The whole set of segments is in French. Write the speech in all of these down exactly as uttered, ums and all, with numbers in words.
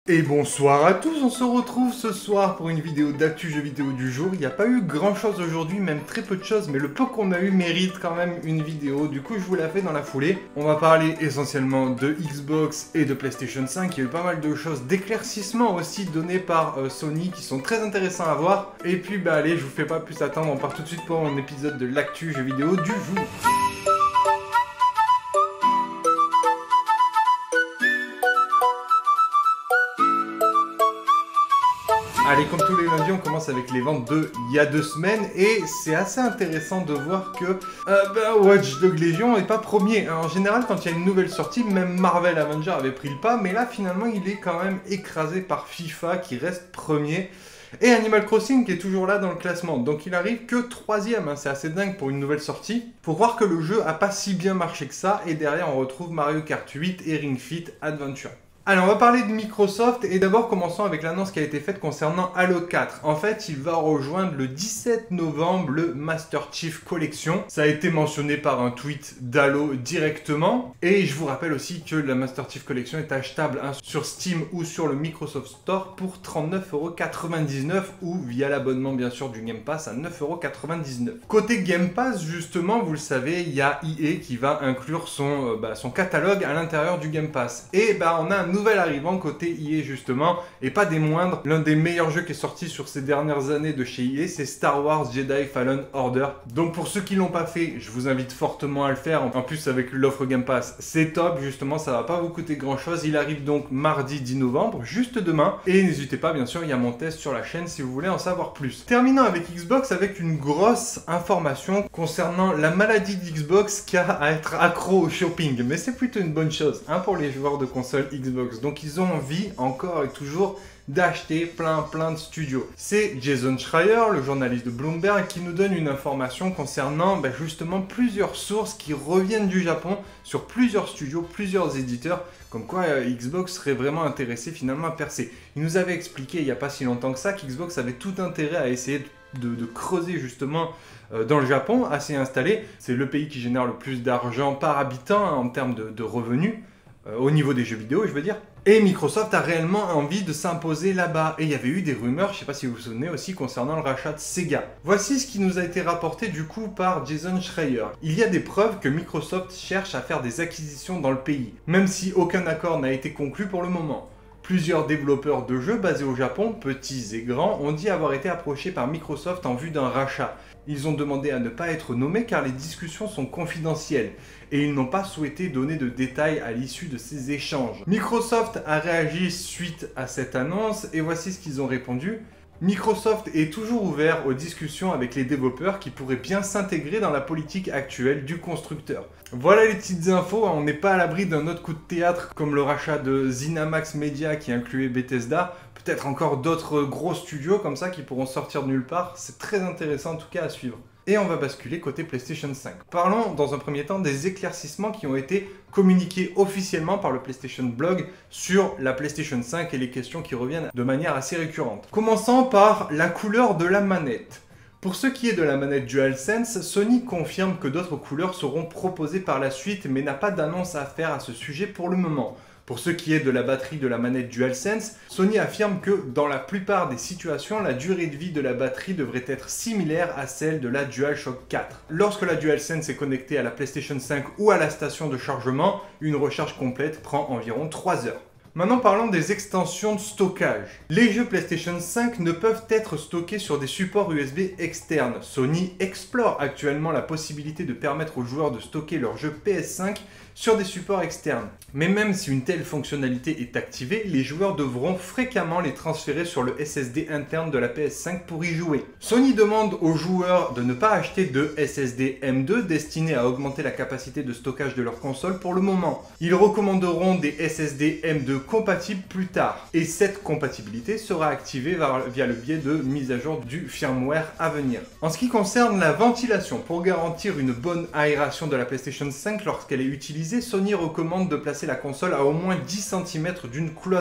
Et bonsoir à tous, on se retrouve ce soir pour une vidéo d'actu jeux vidéo du jour. Il n'y a pas eu grand chose aujourd'hui, même très peu de choses, mais le peu qu'on a eu mérite quand même une vidéo. Du coup je vous la fais dans la foulée. On va parler essentiellement de Xbox et de PlayStation cinq. Il y a eu pas mal de choses, d'éclaircissements aussi donnés par euh, Sony qui sont très intéressants à voir. Et puis bah allez, je vous fais pas plus attendre, on part tout de suite pour un épisode de l'actu jeux vidéo du jour. Allez, comme tous les lundis, on commence avec les ventes de il y a deux semaines et c'est assez intéressant de voir que euh, bah, Watch Dogs Legion n'est pas premier. En général, quand il y a une nouvelle sortie, même Marvel Avengers avait pris le pas, mais là finalement il est quand même écrasé par FIFA qui reste premier. Et Animal Crossing qui est toujours là dans le classement, donc il arrive que troisième, hein. C'est assez dingue pour une nouvelle sortie. Faut voir que le jeu a pas si bien marché que ça, et derrière on retrouve Mario Kart huit et Ring Fit Adventure. Allez, on va parler de Microsoft et d'abord commençons avec l'annonce qui a été faite concernant Halo quatre. En fait, il va rejoindre le dix-sept novembre le Master Chief Collection. Ça a été mentionné par un tweet d'Halo directement. Et je vous rappelle aussi que la Master Chief Collection est achetable hein, sur Steam ou sur le Microsoft Store pour trente-neuf euros quatre-vingt-dix-neuf ou via l'abonnement bien sûr du Game Pass à neuf euros quatre-vingt-dix-neuf. Côté Game Pass, justement, vous le savez, il y a E A qui va inclure son, euh, bah, son catalogue à l'intérieur du Game Pass. Et bah, on a un nouvel arrivant côté E A justement, et pas des moindres. L'un des meilleurs jeux qui est sorti sur ces dernières années de chez E A, c'est Star Wars Jedi Fallen Order. Donc pour ceux qui l'ont pas fait, je vous invite fortement à le faire. En plus avec l'offre Game Pass, c'est top, justement, ça va pas vous coûter grand chose. Il arrive donc mardi dix novembre, juste demain. Et n'hésitez pas, bien sûr, il y a mon test sur la chaîne si vous voulez en savoir plus. Terminons avec Xbox avec une grosse information concernant la maladie d'Xbox qui a à être accro au shopping. Mais c'est plutôt une bonne chose hein, pour les joueurs de console Xbox. Donc ils ont envie encore et toujours d'acheter plein plein de studios. C'est Jason Schreier, le journaliste de Bloomberg, qui nous donne une information concernant ben, justement plusieurs sources qui reviennent du Japon sur plusieurs studios, plusieurs éditeurs, comme quoi euh, Xbox serait vraiment intéressé finalement à percer. Il nous avait expliqué il n'y a pas si longtemps que ça qu'Xbox avait tout intérêt à essayer de, de, de creuser justement euh, dans le Japon, à s'y installer. C'est le pays qui génère le plus d'argent par habitant hein, en termes de, de revenus. Euh, au niveau des jeux vidéo, je veux dire. Et Microsoft a réellement envie de s'imposer là-bas. Et il y avait eu des rumeurs, je ne sais pas si vous vous souvenez aussi, concernant le rachat de Sega. Voici ce qui nous a été rapporté du coup par Jason Schreier. Il y a des preuves que Microsoft cherche à faire des acquisitions dans le pays, même si aucun accord n'a été conclu pour le moment. Plusieurs développeurs de jeux basés au Japon, petits et grands, ont dit avoir été approchés par Microsoft en vue d'un rachat. Ils ont demandé à ne pas être nommés car les discussions sont confidentielles et ils n'ont pas souhaité donner de détails à l'issue de ces échanges. Microsoft a réagi suite à cette annonce et voici ce qu'ils ont répondu. Microsoft est toujours ouvert aux discussions avec les développeurs qui pourraient bien s'intégrer dans la politique actuelle du constructeur. Voilà les petites infos, on n'est pas à l'abri d'un autre coup de théâtre comme le rachat de Zenimax Media qui incluait Bethesda, peut-être encore d'autres gros studios comme ça qui pourront sortir de nulle part, c'est très intéressant en tout cas à suivre. Et on va basculer côté PlayStation cinq. Parlons dans un premier temps des éclaircissements qui ont été communiqués officiellement par le PlayStation Blog sur la PlayStation cinq et les questions qui reviennent de manière assez récurrente. Commençons par la couleur de la manette. Pour ce qui est de la manette DualSense, Sony confirme que d'autres couleurs seront proposées par la suite mais n'a pas d'annonce à faire à ce sujet pour le moment. Pour ce qui est de la batterie de la manette DualSense, Sony affirme que dans la plupart des situations, la durée de vie de la batterie devrait être similaire à celle de la DualShock quatre. Lorsque la DualSense est connectée à la PlayStation cinq ou à la station de chargement, une recharge complète prend environ trois heures. Maintenant parlons des extensions de stockage. Les jeux PlayStation cinq ne peuvent être stockés sur des supports U S B externes. Sony explore actuellement la possibilité de permettre aux joueurs de stocker leurs jeux P S cinq sur des supports externes. Mais même si une telle fonctionnalité est activée, les joueurs devront fréquemment les transférer sur le S S D interne de la P S cinq pour y jouer. Sony demande aux joueurs de ne pas acheter de S S D M deux destinés à augmenter la capacité de stockage de leur console pour le moment. Ils recommanderont des S S D M deux compatibles plus tard. Et cette compatibilité sera activée via le biais de mise à jour du firmware à venir. En ce qui concerne la ventilation, pour garantir une bonne aération de la PlayStation cinq lorsqu'elle est utilisée, Sony recommande de placer la console à au moins dix centimètres d'une cloison.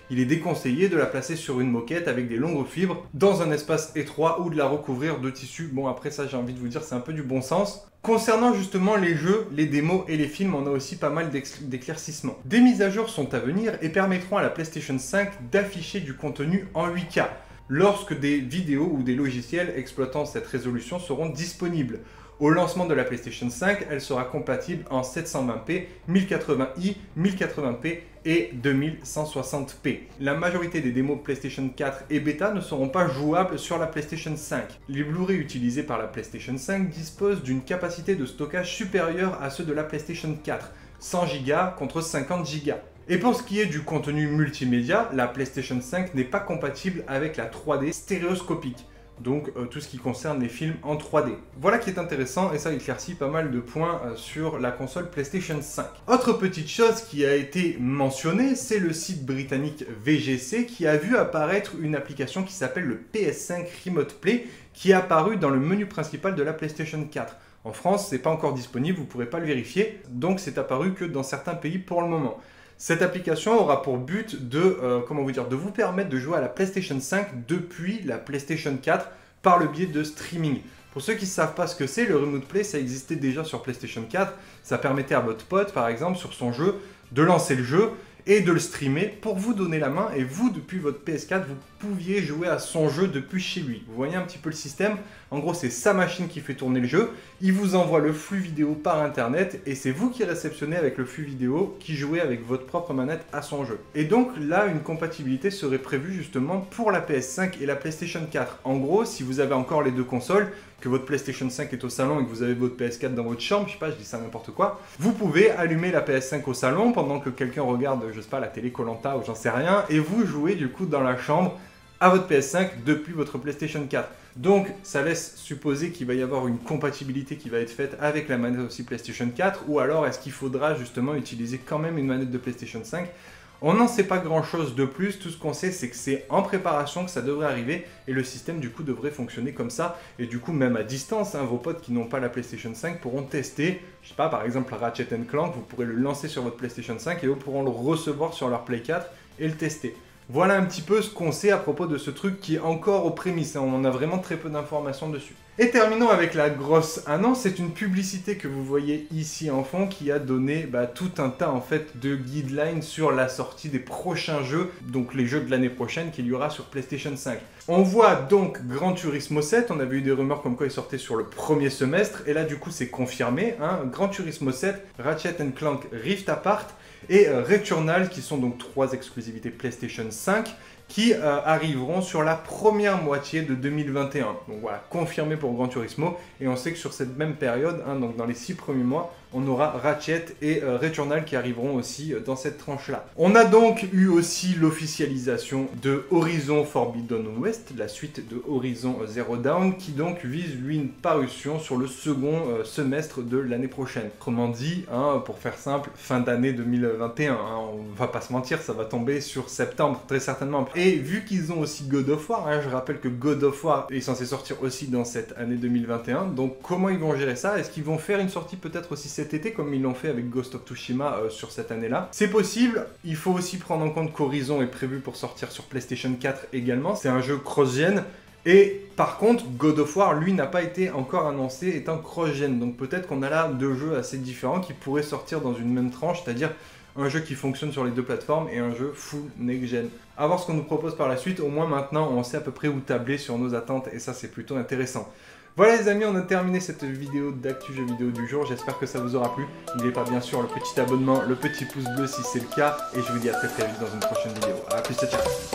il est déconseillé de la placer sur une moquette avec des longues fibres, dans un espace étroit ou de la recouvrir de tissu. Bon, après ça, j'ai envie de vous dire, c'est un peu du bon sens. Concernant justement les jeux, les démos et les films, on a aussi pas mal d'éclaircissements. Des mises à jour sont à venir et permettront à la PlayStation cinq d'afficher du contenu en huit K, lorsque des vidéos ou des logiciels exploitant cette résolution seront disponibles. Au lancement de la PlayStation cinq, elle sera compatible en sept cent vingt p, mille quatre-vingts i, mille quatre-vingts p et deux mille cent soixante p. La majorité des démos PlayStation quatre et bêta ne seront pas jouables sur la PlayStation cinq. Les Blu-ray utilisés par la PlayStation cinq disposent d'une capacité de stockage supérieure à ceux de la PlayStation quatre, cent gigas contre cinquante gigas. Et pour ce qui est du contenu multimédia, la PlayStation cinq n'est pas compatible avec la trois D stéréoscopique. Donc euh, tout ce qui concerne les films en trois D. Voilà qui est intéressant et ça éclaircit pas mal de points euh, sur la console PlayStation cinq. Autre petite chose qui a été mentionnée, c'est le site britannique V G C qui a vu apparaître une application qui s'appelle le P S cinq Remote Play qui est apparue dans le menu principal de la PlayStation quatre. En France, c'est pas encore disponible, vous ne pourrez pas le vérifier, donc c'est apparu que dans certains pays pour le moment. Cette application aura pour but de, euh, comment vous dire, de vous permettre de jouer à la PlayStation cinq depuis la PlayStation quatre par le biais de streaming. Pour ceux qui ne savent pas ce que c'est, le Remote Play, ça existait déjà sur PlayStation quatre. Ça permettait à votre pote, par exemple, sur son jeu, de lancer le jeu et de le streamer pour vous donner la main. Et vous, depuis votre P S quatre, vous pouviez jouer à son jeu depuis chez lui. Vous voyez un petit peu le système. En gros, c'est sa machine qui fait tourner le jeu. Il vous envoie le flux vidéo par Internet et c'est vous qui réceptionnez avec le flux vidéo qui jouez avec votre propre manette à son jeu. Et donc là, une compatibilité serait prévue justement pour la P S cinq et la PlayStation quatre. En gros, si vous avez encore les deux consoles, que votre PlayStation cinq est au salon et que vous avez votre P S quatre dans votre chambre, je sais pas, je dis ça n'importe quoi, vous pouvez allumer la P S cinq au salon pendant que quelqu'un regarde, je sais pas, la télé Koh Lanta ou j'en sais rien, et vous jouez du coup dans la chambre à votre P S cinq depuis votre PlayStation quatre. Donc ça laisse supposer qu'il va y avoir une compatibilité qui va être faite avec la manette aussi PlayStation quatre, ou alors est-ce qu'il faudra justement utiliser quand même une manette de PlayStation cinq? On n'en sait pas grand chose de plus, tout ce qu'on sait c'est que c'est en préparation, que ça devrait arriver et le système du coup devrait fonctionner comme ça et du coup même à distance, hein, vos potes qui n'ont pas la PlayStation cinq pourront tester, je sais pas, par exemple Ratchet and Clank, vous pourrez le lancer sur votre PlayStation cinq et eux pourront le recevoir sur leur Play quatre et le tester. Voilà un petit peu ce qu'on sait à propos de ce truc qui est encore aux prémices, hein, on en a vraiment très peu d'informations dessus. Et terminons avec la grosse annonce, c'est une publicité que vous voyez ici en fond qui a donné bah, tout un tas en fait de guidelines sur la sortie des prochains jeux, donc les jeux de l'année prochaine qu'il y aura sur PlayStation cinq. On voit donc Gran Turismo sept, on avait eu des rumeurs comme quoi il sortait sur le premier semestre, et là du coup c'est confirmé, hein, Gran Turismo sept, Ratchet and Clank Rift Apart, et euh, Returnal qui sont donc trois exclusivités PlayStation cinq qui euh, arriveront sur la première moitié de deux mille vingt et un. Donc voilà, confirmé pour Gran Turismo, et on sait que sur cette même période, hein, donc dans les six premiers mois, on aura Ratchet et euh, Returnal qui arriveront aussi euh, dans cette tranche-là. On a donc eu aussi l'officialisation de Horizon Forbidden West, la suite de Horizon Zero Dawn, qui donc vise lui une parution sur le second euh, semestre de l'année prochaine. Autrement dit, hein, pour faire simple, fin d'année deux mille vingt et un, hein, on va pas se mentir, ça va tomber sur septembre très certainement. Et vu qu'ils ont aussi God of War, hein, je rappelle que God of War est censé sortir aussi dans cette année deux mille vingt et un, donc comment ils vont gérer ça? Est-ce qu'ils vont faire une sortie peut-être aussi cet été comme ils l'ont fait avec Ghost of Tsushima euh, sur cette année-là? C'est possible. Il faut aussi prendre en compte qu'Horizon est prévu pour sortir sur PlayStation quatre également. C'est un jeu cross-gen. Et par contre, God of War, lui, n'a pas été encore annoncé étant cross-gen. Donc peut-être qu'on a là deux jeux assez différents qui pourraient sortir dans une même tranche, c'est-à-dire un jeu qui fonctionne sur les deux plateformes et un jeu full next-gen. A voir ce qu'on nous propose par la suite. Au moins maintenant, on sait à peu près où tabler sur nos attentes et ça, c'est plutôt intéressant. Voilà les amis, on a terminé cette vidéo d'actu jeux vidéo du jour, j'espère que ça vous aura plu. N'oubliez pas bien sûr le petit abonnement, le petit pouce bleu si c'est le cas, et je vous dis à très très vite dans une prochaine vidéo. A plus, ciao ciao.